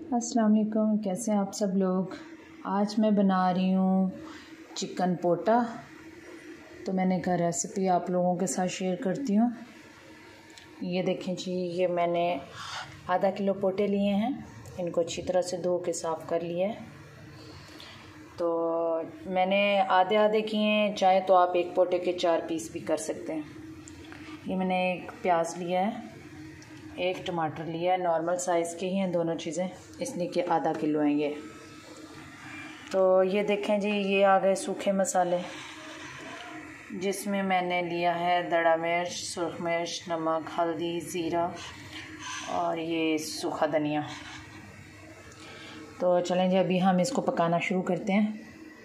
अस्सलाम वालेकुम, कैसे हैं आप सब लोग। आज मैं बना रही हूँ चिकन पोटा। तो मैंने कहा रेसिपी आप लोगों के साथ शेयर करती हूँ। ये देखें जी, ये मैंने आधा किलो पोटे लिए हैं। इनको अच्छी तरह से धो के साफ़ कर लिया है। तो मैंने आधे आधे किए हैं, चाहे तो आप एक पोटे के 4 पीस भी कर सकते हैं। ये मैंने एक प्याज लिया है, एक टमाटर लिया है, नॉर्मल साइज़ के ही हैं दोनों चीज़ें, इसलिए कि आधा किलो हैं ये। तो ये देखें जी, ये आ गए सूखे मसाले, जिसमें मैंने लिया है दड़ा मिर्च, सुरख मिर्च, नमक, हल्दी, ज़ीरा और ये सूखा धनिया। तो चलें जी, अभी हम इसको पकाना शुरू करते हैं।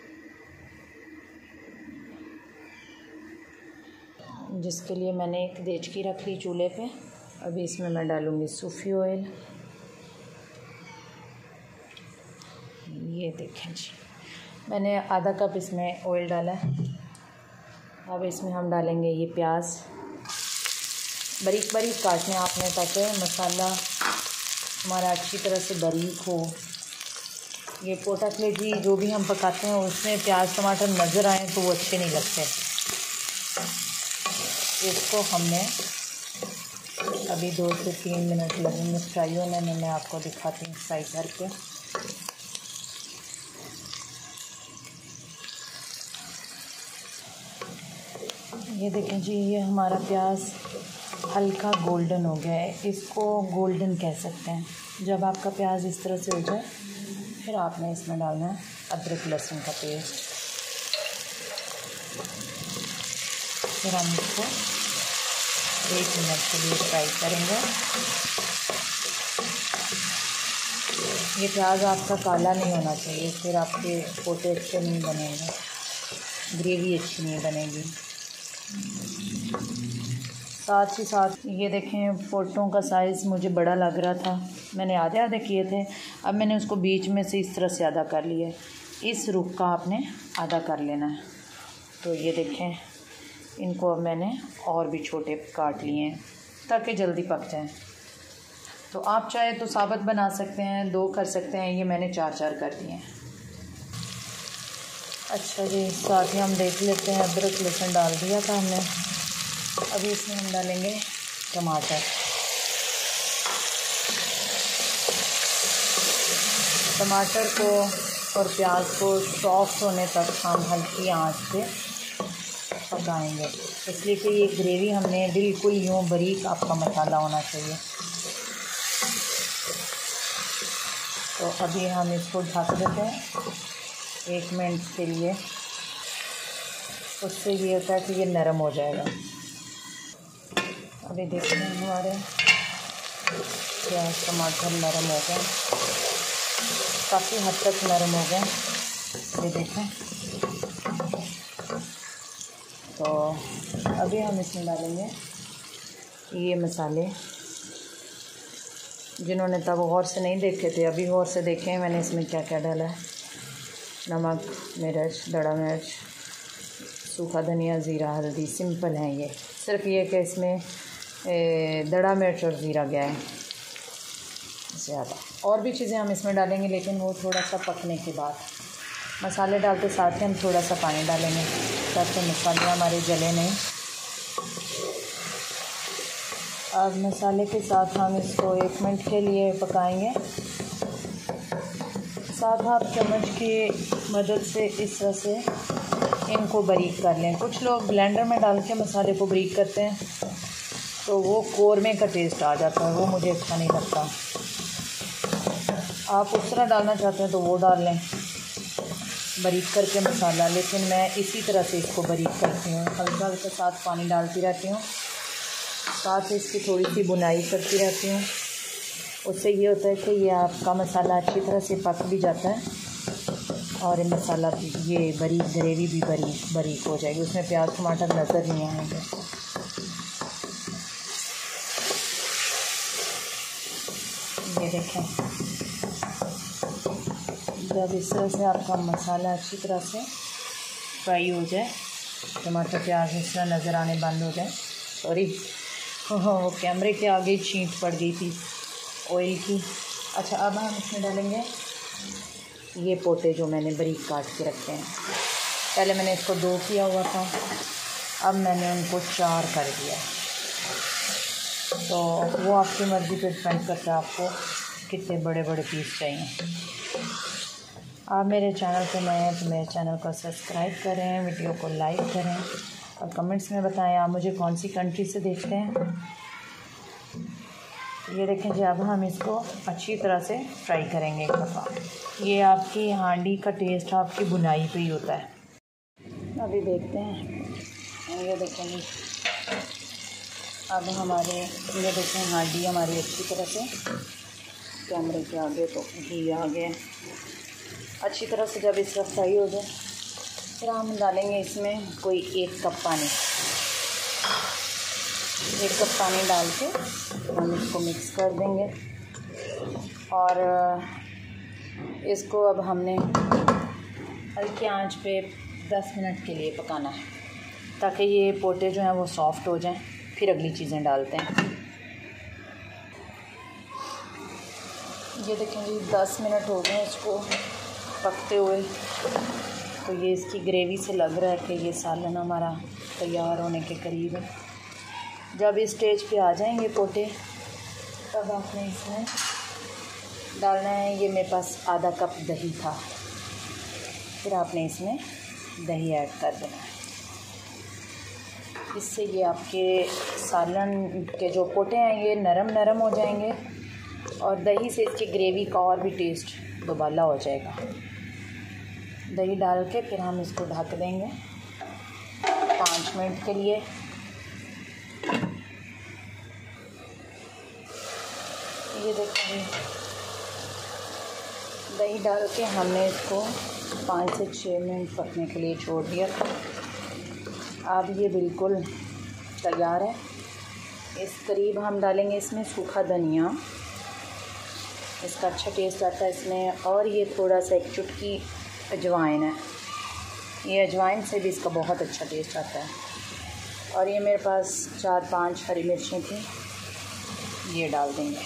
जिसके लिए मैंने एक देचकी रख ली चूल्हे पे। अभी इसमें मैं डालूँगी सूफी ऑयल। ये देखें जी, मैंने आधा कप इसमें ऑयल डाला है। अब इसमें हम डालेंगे ये प्याज, बारीक बारीक काटने आपने, ताकि मसाला हमारा अच्छी तरह से बारीक हो। ये पोटा कलेजी जो भी हम पकाते हैं उसमें प्याज टमाटर नज़र आए तो वो अच्छे नहीं लगते। इसको हमने अभी 2 से 3 मिनट लगेंगे फ्राई होने में। मैं आपको दिखाती हूँ फ्राई करके। ये देखें जी, ये हमारा प्याज हल्का गोल्डन हो गया है। इसको गोल्डन कह सकते हैं। जब आपका प्याज इस तरह से हो जाए, फिर आपने इसमें डालना है अदरक लहसुन का पेस्ट। फिर हम इसको 1 मिनट के लिए फ्राई करेंगे। ये प्याज आपका काला नहीं होना चाहिए, फिर आपके पोटे अच्छे नहीं बनेंगे, ग्रेवी अच्छी नहीं बनेगी। साथ ही साथ ये देखें, पोटों का साइज़ मुझे बड़ा लग रहा था, मैंने आधे आधे किए थे। अब मैंने उसको बीच में से इस तरह से आधा कर लिया है। इस रुख का आपने आधा कर लेना है। तो ये देखें, इनको अब मैंने और भी छोटे काट लिए हैं ताकि जल्दी पक जाएं। तो आप चाहे तो साबुत बना सकते हैं, 2 कर सकते हैं। ये मैंने 4 कर दिए हैं। अच्छा जी, साथ ही हम देख लेते हैं, अदरक लहसुन डाल दिया था हमने। अभी इसमें हम डालेंगे टमाटर। टमाटर को और प्याज को सॉफ्ट होने तक हम हल्की आंच पे पकाएंगे, इसलिए कि ये ग्रेवी हमने बिल्कुल यूँ बारीक आपका मसाला होना चाहिए। तो अभी हम इसको ढक देते हैं 1 मिनट के लिए। उससे ये होता है कि ये नरम हो जाएगा। अभी देखते हैं, हमारे प्याज टमाटर नरम हो गए, काफ़ी हद तक नरम हो गए। ये देखें। तो अभी हम इसमें डालेंगे ये मसाले। जिन्होंने तब गौर से नहीं देखे थे, अभी गौर से देखें मैंने इसमें क्या क्या डाला है। नमक, मिर्च, दड़ा मिर्च, सूखा धनिया, ज़ीरा, हल्दी। सिंपल है ये, सिर्फ ये कि इसमें दड़ा मिर्च और ज़ीरा गया है ज़्यादा। और भी चीज़ें हम इसमें डालेंगे, लेकिन वो थोड़ा सा पकने के बाद। मसाले डालते साथ ही हम थोड़ा सा पानी डालेंगे ताकि मसाले हमारे जले नहीं। अब मसाले के साथ हम इसको 1 मिनट के लिए पकाएंगे। साथ आप चम्मच की मदद से इस तरह से इनको बारीक कर लें। कुछ लोग ब्लेंडर में डाल के मसाले को बारीक करते हैं, तो वो कोरमे का टेस्ट आ जाता है, वो मुझे अच्छा नहीं लगता। आप उस तरह डालना चाहते हैं तो वो डाल लें बारीक करके मसाला, लेकिन मैं इसी तरह से इसको बारीक करती हूँ। हल्का हल्का साथ पानी डालती रहती हूँ, साथ इसकी थोड़ी सी बुनाई करती रहती हूँ। उससे ये होता है कि ये आपका मसाला अच्छी तरह से पक भी जाता है और ये मसाला भी, ये बारीक ग्रेवी भी बारीक हो जाएगी। उसमें प्याज टमाटर नज़र नहीं आएंगे। ये देखें, जब इस तरह से आपका मसाला अच्छी तरह से फ्राई हो जाए, टमाटर प्याज इस तरह नज़र आने बंद हो जाए। सॉरी, वो कैमरे के आगे छींट पड़ गई थी ऑयल की। अच्छा, अब हम इसमें डालेंगे ये पोटे जो मैंने बारीक काट के रखे हैं। पहले मैंने इसको 2 किया हुआ था, अब मैंने उनको 4 कर दिया। तो वो आपकी मर्ज़ी पे डिपेंड करता है आपको कितने बड़े बड़े पीस चाहिए। आप मेरे चैनल पे नए हैं तो मेरे चैनल को सब्सक्राइब करें, वीडियो को लाइक करें और कमेंट्स में बताएं आप मुझे कौन सी कंट्री से देखते हैं। ये देखें जी, अब हम इसको अच्छी तरह से फ्राई करेंगे एक दफ़ा। ये आपकी हांडी का टेस्ट आपकी बुनाई पे ही होता है। अभी देखते हैं, ये देखें जी, अब हमारे ये देखें हांडी हमारी अच्छी तरह से कैमरे के आगे तो घी आ गया अच्छी तरह से। जब इसका फ्राई हो जाए फिर हम डालेंगे इसमें कोई 1 कप पानी। 1 कप पानी डाल के हम इसको मिक्स कर देंगे और इसको अब हमने हल्की आंच पे 10 मिनट के लिए पकाना है ताकि ये पोटे जो हैं वो सॉफ़्ट हो जाएं। फिर अगली चीज़ें डालते हैं। ये देखें जी, 10 मिनट हो गए इसको पकते हुए। तो ये इसकी ग्रेवी से लग रहा है कि ये सालन हमारा तैयार होने के करीब है। जब इस स्टेज पे आ जाएंगे पोटे, तब आपने इसमें डालना है, ये मेरे पास आधा कप दही था, फिर आपने इसमें दही ऐड कर देना है। इससे ये आपके सालन के जो पोटे हैं ये नरम नरम हो जाएंगे और दही से इसकी ग्रेवी का और भी टेस्ट दुबाला हो जाएगा। दही डाल के फिर हम इसको ढक देंगे 5 मिनट के लिए। ये देखिए, दही डाल के हमने इसको 5 से 6 मिनट पकने के लिए छोड़ दिया था। अब ये बिल्कुल तैयार है। इस करीब हम डालेंगे इसमें सूखा धनिया, इसका अच्छा टेस्ट आता है इसमें। और ये थोड़ा सा एक चुटकी अजवाइन है, ये अजवाइन से भी इसका बहुत अच्छा टेस्ट आता है। और ये मेरे पास 4-5 हरी मिर्चें थी, ये डाल देंगे।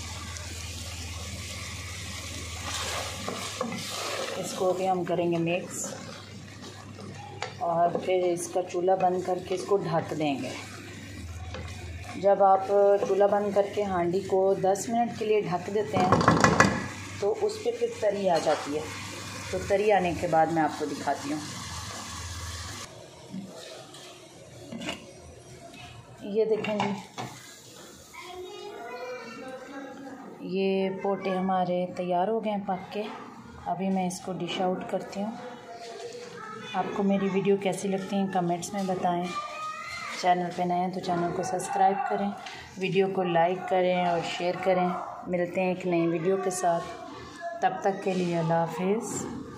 इसको भी हम करेंगे मिक्स और फिर इसका चूल्हा बंद करके इसको ढक देंगे। जब आप चूल्हा बंद करके हांडी को 10 मिनट के लिए ढक देते हैं तो उस पर फिर तरी आ जाती है। तो तरी आने के बाद मैं आपको दिखाती हूँ। ये देखें जी, ये पोटे हमारे तैयार हो गए हैं पक के। अभी मैं इसको डिश आउट करती हूँ। आपको मेरी वीडियो कैसी लगती है कमेंट्स में बताएं। चैनल पे नए हैं तो चैनल को सब्सक्राइब करें, वीडियो को लाइक करें और शेयर करें। मिलते हैं एक नई वीडियो के साथ, तब तक के लिए अल्लाह हाफिज़।